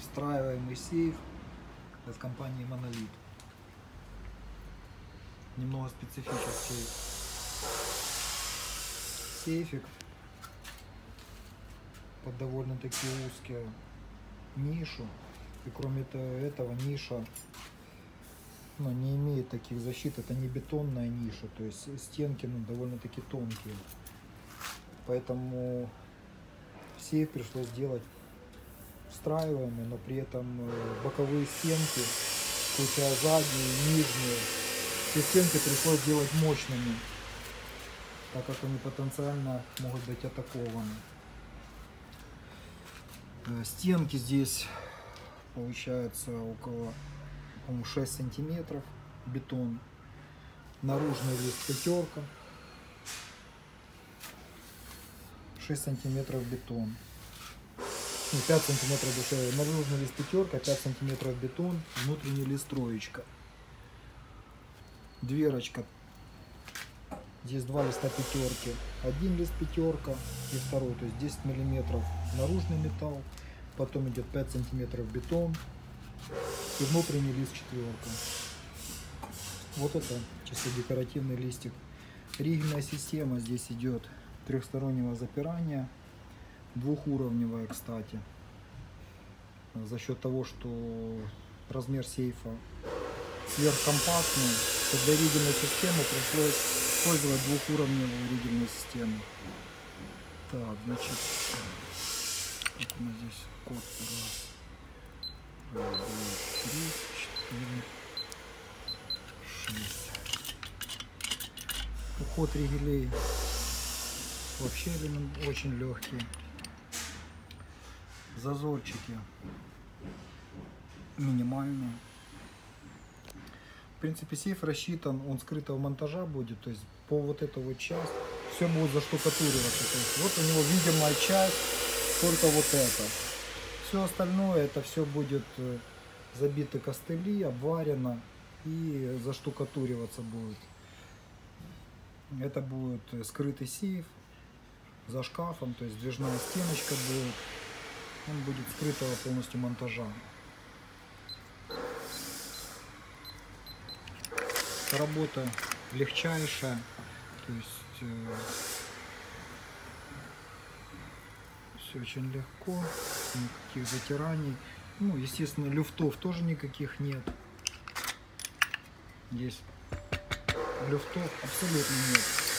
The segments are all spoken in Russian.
встраиваемый сейф от компании Monolith. Немного специфический сейфик под довольно-таки узкую нишу. И кроме этого ниша не имеет таких защит. Это не бетонная ниша, то есть стенки довольно-таки тонкие. Поэтому сейф пришлось делать встраиваемый, но при этом боковые стенки, включая задние и нижние, все стенки пришлось делать мощными, так как они потенциально могут быть атакованы. Стенки здесь получается около 6 сантиметров бетон. Наружный лист пятерка, 6 сантиметров бетон. 5 сантиметров душевый. Наружный лист пятерка, 5 сантиметров бетон, внутренний лист троечка. Дверочка. Здесь 2 листа пятерки. Один лист пятерка и второй, то есть 10 миллиметров наружный металл. Потом идет 5 сантиметров бетон и внутренний лист четверка. Вот это чисто декоративный листик. Ригельная система здесь идет трехстороннего запирания, двухуровневая, кстати. За счет того, что размер сейфа сверхкомпактный, то для ригельной системы пришлось использовать двухуровневую ригельную систему. Так, значит, вот у нас здесь код. Раз, два, три, 4, 6. Уход ригелей вообще очень легкий. Зазорчики минимальные. В принципе, сейф рассчитан, он скрытого монтажа будет, то есть по вот эту вот часть все будет заштукатуриваться. То есть вот у него видимая часть, только вот это. Все остальное, это все будет забиты костыли, обварено и заштукатуриваться будет. Это будет скрытый сейф за шкафом, то есть движная стеночка будет. Он будет скрытого полностью монтажа. Работа легчайшая, то есть все очень легко, никаких затираний. Ну, естественно, люфтов тоже никаких нет. Здесь люфтов абсолютно нет.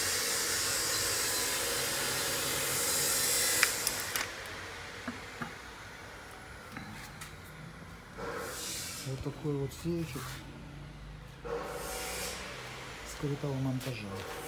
Вот такой вот сейфик скрытого монтажа.